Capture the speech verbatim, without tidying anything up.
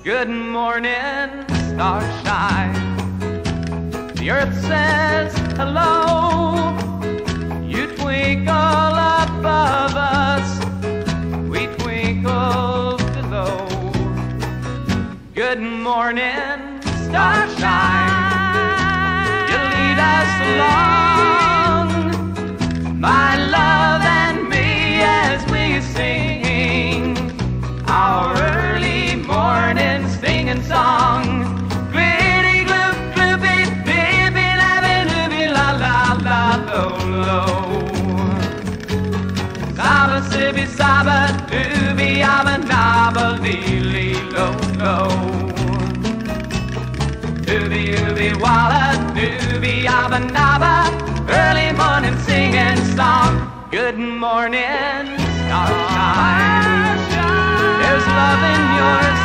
Good morning, starshine. The earth says hello. You twinkle above us, we twinkle below. Good morning, starshine. You lead us along, my love and me, as we sing our early morning singing song. Glitty gloop gloopy dippy lappy loopy la la la lo lo. Saba sippy saba doobie abba nabba lee lee lo lo. Doobie doobie walla doobie abba nabba. Early morning singing song. Good morning, starshine. There's love in your